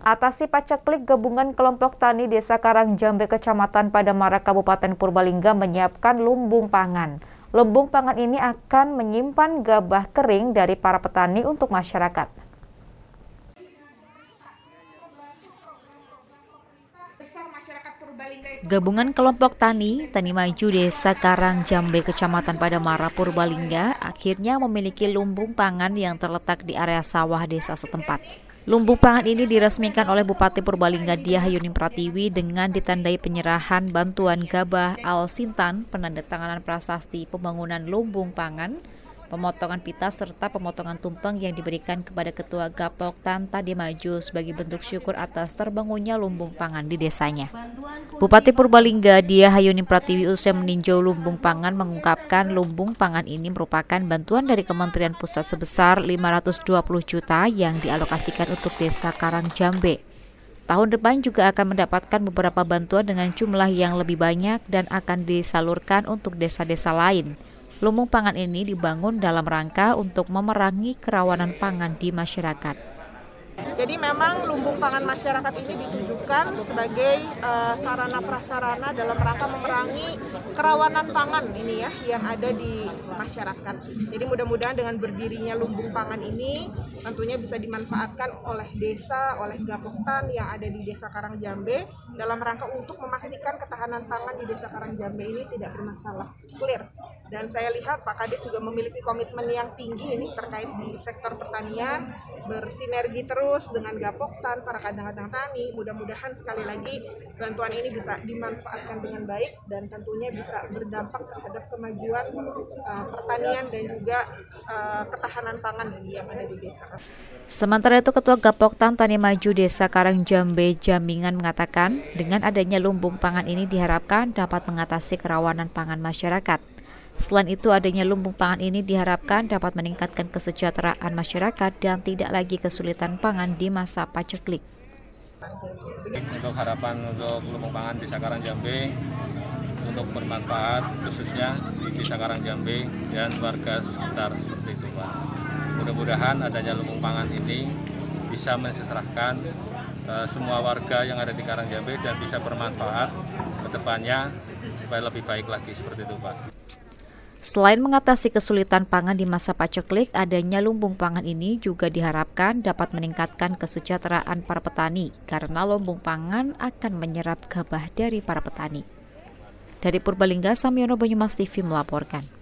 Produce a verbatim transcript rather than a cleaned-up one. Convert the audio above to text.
Atasi paceklik gabungan kelompok tani Desa Karangjambe Kecamatan Padamara Kabupaten Purbalingga menyiapkan lumbung pangan. Lumbung pangan ini akan menyimpan gabah kering dari para petani untuk masyarakat. Gabungan kelompok tani, Tani Maju Desa Karangjambe Kecamatan Padamara Purbalingga akhirnya memiliki lumbung pangan yang terletak di area sawah desa setempat. Lumbung pangan ini diresmikan oleh Bupati Purbalingga Diah Hayuning Pratiwi dengan ditandai penyerahan bantuan gabah Al-Sintan, penandatanganan prasasti pembangunan lumbung pangan, pemotongan pita serta pemotongan tumpeng yang diberikan kepada Ketua Gapoktan Tani Maju sebagai bentuk syukur atas terbangunnya lumbung pangan di desanya. Bupati Purbalingga Diah Hayuning Pratiwi usai meninjau lumbung pangan mengungkapkan lumbung pangan ini merupakan bantuan dari Kementerian Pusat sebesar lima ratus dua puluh juta yang dialokasikan untuk Desa Karangjambe. Tahun depan juga akan mendapatkan beberapa bantuan dengan jumlah yang lebih banyak dan akan disalurkan untuk desa-desa lain. Lumbung pangan ini dibangun dalam rangka untuk memerangi kerawanan pangan di masyarakat. Jadi memang lumbung pangan masyarakat ini ditujukan sebagai uh, sarana prasarana dalam rangka memerangi kerawanan pangan ini ya yang ada di masyarakat. Jadi mudah-mudahan dengan berdirinya lumbung pangan ini tentunya bisa dimanfaatkan oleh desa, oleh Gapoktan yang ada di Desa Karangjambe dalam rangka untuk memastikan ketahanan pangan di Desa Karangjambe ini tidak bermasalah. Clear. Dan saya lihat Pak Kades juga memiliki komitmen yang tinggi ini terkait di sektor pertanian, bersinergi terus dengan Gapoktan, para kadang-kadang tani. Mudah-mudahan sekali lagi bantuan ini bisa dimanfaatkan dengan baik dan tentunya bisa berdampak terhadap kemajuan uh, pertanian dan juga uh, ketahanan pangan yang ada di desa. Sementara itu Ketua Gapoktan Tani Maju Desa Karangjambe Jammingan mengatakan dengan adanya lumbung pangan ini diharapkan dapat mengatasi kerawanan pangan masyarakat. Selain itu, adanya lumbung pangan ini diharapkan dapat meningkatkan kesejahteraan masyarakat dan tidak lagi kesulitan pangan di masa paceklik. Untuk harapan untuk lumbung pangan Desa Karangjambe untuk bermanfaat khususnya di Desa Karangjambe dan warga sekitar seperti itu, Pak. Mudah-mudahan adanya lumbung pangan ini bisa mensejahterakan uh, semua warga yang ada di Karangjambe dan bisa bermanfaat ke depannya supaya lebih baik lagi seperti itu, Pak. Selain mengatasi kesulitan pangan di masa paceklik, adanya lumbung pangan ini juga diharapkan dapat meningkatkan kesejahteraan para petani karena lumbung pangan akan menyerap gabah dari para petani. Dari Purbalingga, Samyono Banyumas T V melaporkan.